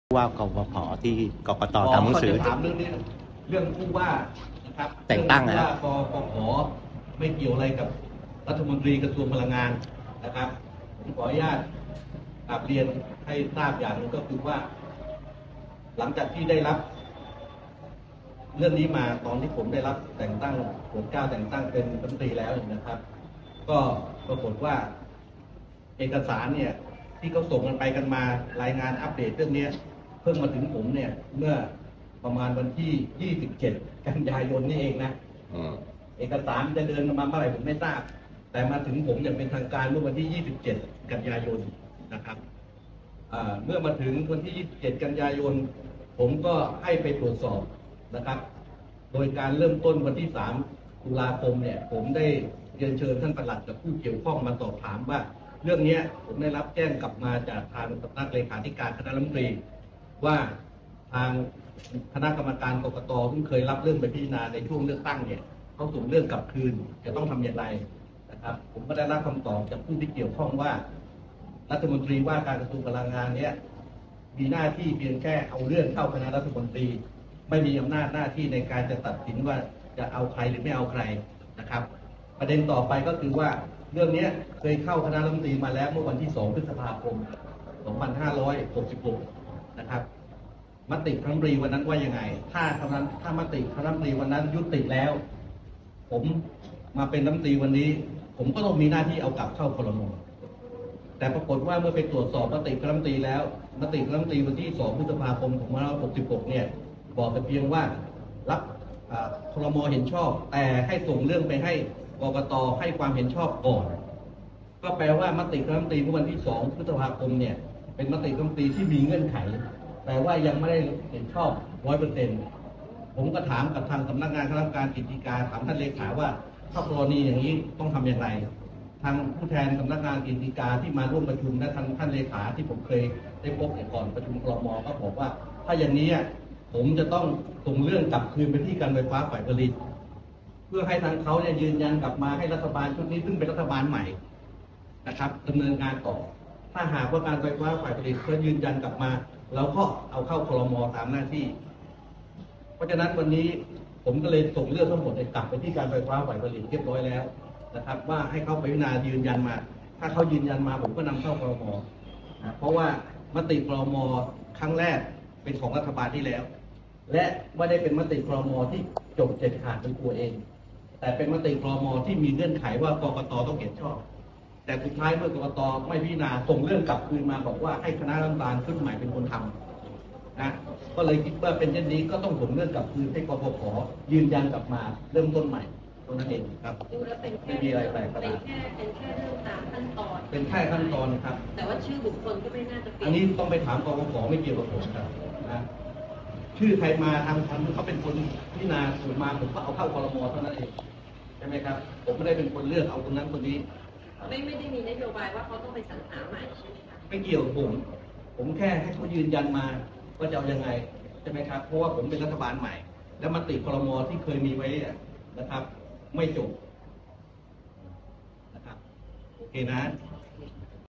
ว่ากกพที่กกตทำหนังสือถามเรื่องนี้เรื่องผู้ว่านะครับแต่งตั้งนะครับกกพไม่เกี่ยวอะไรกับรัฐมนตรีกระทรวงพลังงานนะครับผมขออนุญาตกราบเรียนให้ทราบอย่างหนึ่งก็คือว่า หลังจากที่ได้รับเรื่องนี้มาตอนที่ผมได้รับแต่งตั้งโปรดเกล้าแต่งตั้งเป็นรัฐมนตรีแล้วนะครับก็ปรากฏว่าเอกสารเนี่ยที่เขาส่งกันไปกันมารายงานอัปเดตเรื่องนี้เพิ่งมาถึงผมเนี่ยเมื่อประมาณวันที่ 27 กันยายนนี่เองนะเอกสารจะเดินมาเมื่อไหร่ผมไม่ทราบแต่มาถึงผมอย่างเป็นทางการเมื่อวันที่ 27 กันยายนนะครับเมื่อมาถึงวันที่ 27 กันยายนผมก็ให้ไปตรวจสอบนะครับโดยการเริ่มต้นวันที่ 3 ตุลาคมเนี่ยผมได้เรียนเชิญท่านปลัดกับผู้เกี่ยวข้องมาสอบถามว่าเรื่องนี้ผมได้รับแจ้งกลับมาจากทางสำนักเลขาธิการคณะรัฐมนตรีว่าทางคณะกรรมการกกตที่เคยรับเรื่องไปพิจารณาในช่วงเลือกตั้งเนี่ยเขาส่งเรื่องกลับคืนจะต้องทำอย่างไรนะครับผมก็ได้รับคำตอบจากผู้ที่เกี่ยวข้องว่ารัฐมนตรีว่าการกระทรวงพลังงานเนี่ยมีหน้าที่เพียงแค่เอาเรื่องเข้าคณะรัฐมนตรีไม่มีอำนาจหน้าที่ในการจะตัดสินว่าจะเอาใครหรือไม่เอาใครนะครับประเด็นต่อไปก็คือว่าเรื่องนี้เคยเข้าคณะรัฐมนตรีมาแล้วเมื่อวันที่ 2 พฤษภาคม 2566 นะครับมติคณะรัฐมนตรีวันนั้นว่ายังไงถ้ามติคณะรัฐมนตรีวันนั้นยุติแล้วผมมาเป็นรัฐมนตรีวันนี้ผมก็ต้องมีหน้าที่เอากลับเข้าครม.แต่ปรากฏว่าเมื่อไปตรวจสอบมติคณะรัฐมนตรีแล้วมติคณะรัฐมนตรีวันที่ 2 พฤษภาคม 2566 เนี่ยบอกแต่เพียงว่ารับครม.เห็นชอบแต่ให้ส่งเรื่องไปให้กกต.ให้ความเห็นชอบก่อนก็แปลว่ามติคณะรัฐมนตรีเมื่อวันที่ 2 พฤษภาคมเนี่ยเป็นมติคณะรัฐมนตรีที่มีเงื่อนไขแต่ว่ายังไม่ได้เห็นชอบ 100% ผมก็ถามกับทางสำนักงานคณะกรรมการกิจการถามท่านเลขาว่าถ้ากรณีอย่างนี้ต้องทำอย่างไรทางผู้แทนสำนักงานกิจการที่มาร่วมประชุมและท่านเลขาที่ผมเคยได้พบก่อนประชุมครม.ก็บอกว่าถ้าอย่างนี้ผมจะต้องส่งเรื่องกลับคืนไปที่การไฟฟ้าฝ่ายผลิตเพื่อให้ทางเขายืนยันกลับมาให้รัฐบาลชุดนี้ซึ่งเป็นรัฐบาลใหม่นะครับดำเนินงานต่อถ้าหากว่าการไฟฟ้าฝ่ายผลิตเขายืนยันกลับมาเราก็เอาเข้าครม.ตามหน้าที่เพราะฉะนั้นวันนี้ผมก็เลยส่งเรื่องทั้งหมดกลับไปที่การไฟฟ้าฝ่ายผลิตเรียบร้อยแล้วนะครับว่าให้เขาไปพิจารณายืนยันมาถ้าเขายืนยันมาผมก็นำเข้าครม.เพราะว่ามติครม.ครั้งแรกเป็นของรัฐบาลที่แล้วและไม่ได้เป็นมติครม.ที่จบเด็ดขาดเป็นตัวเองแต่เป็นมติครม.ที่มีเงื่อนไขว่ากกต.ต้องเห็นชอบแต่สุดท้ายเมื่อกกต.ไม่พิจารณาส่งเรื่องกลับคืนมาบอกว่าให้คณะรัฐบาลชุดใหม่เป็นคนทำนะก็เลยคิดว่าเป็นเช่นนี้ก็ต้องส่งเรื่องกลับคืนให้กพผ.ยืนยันกลับมาเริ่มต้นใหม่ตรงนั้นเองครับไม่มีอะไรแปลกประหลาดเป็นแค่เรื่องตามขั้นตอนเป็นแค่ขั้นตอนครับแต่ว่าชื่อบุคคลก็ไม่น่าจะเป็นอันนี้ต้องไปถามกพผ.ไม่เกี่ยวกับผมครับนะชื่อใครมาทางเขาเป็นคนพิจารณาส่วนมาผมก็เอาเข้าครม.เท่านั้นเองใช่ไหมครับผมไม่ได้เป็นคนเลือกเอาคนนั้นคนนี้ไม่ได้มีนโยบายว่าเขาต้องไปสรรหาใหม่ใช่ไหมครับไม่เกี่ยวกับผมแค่ให้เขายืนยันมาว่าจะเอายังไงใช่ไหมครับเพราะว่าผมเป็นรัฐบาลใหม่แล้วมติครม.ที่เคยมีไว้นะครับไม่จบนะครับโอเคนะ